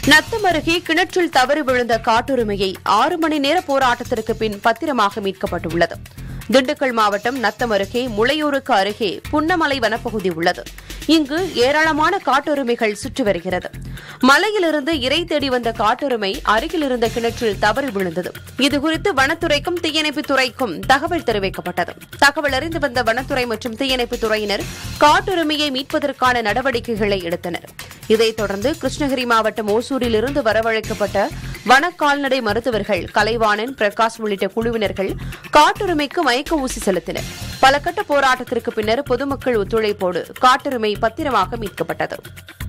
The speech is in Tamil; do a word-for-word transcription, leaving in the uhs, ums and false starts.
நத்தம் அருகே கிணற்றில் தவறி விழுந்த காட்டுரிமையை ஆறு மணி நேர போராட்டத்திற்கு பின் பத்திரமாக மீட்கப்பட்டுள்ளது. திண்டுக்கல் மாவட்டம் நத்தம் அருகே முளையூருக்கு அருகே புன்னமலை வனப்பகுதி உள்ளது. இங்கு ஏராளமான காட்டுரிமைகள் சுற்றி வருகிறது. மலையிலிருந்து இரை தேடி வந்த காட்டுரிமை அருகில் இருந்த கிணற்றில் தவறி விழுந்தது. இதுகுறித்து வனத்துறைக்கும் தீயணைப்புத் துறைக்கும் தகவல் தெரிவிக்கப்பட்டது. தகவல் அறிந்து வந்த வனத்துறை மற்றும் தீயணைப்புத் துறையினர் காட்டுரிமையை மீட்பதற்கான நடவடிக்கைகளை எடுத்தனர். இதைத் தொடர்ந்து கிருஷ்ணகிரி மாவட்டம் ஓசூரில் இருந்து வரவழைக்கப்பட்ட வன கால்நடை மருத்துவர்கள் கலைவாணன், பிரகாஷ் உள்ளிட்ட குழுவினர்கள் காட்டுரிமைக்கு மயக்க ஊசி செலுத்தினர். பல கட்ட போராட்டத்திற்கு பின்னர் பொதுமக்கள் ஒத்துழைப்போடு காட்டுரிமை பத்திரமாக மீட்கப்பட்டது.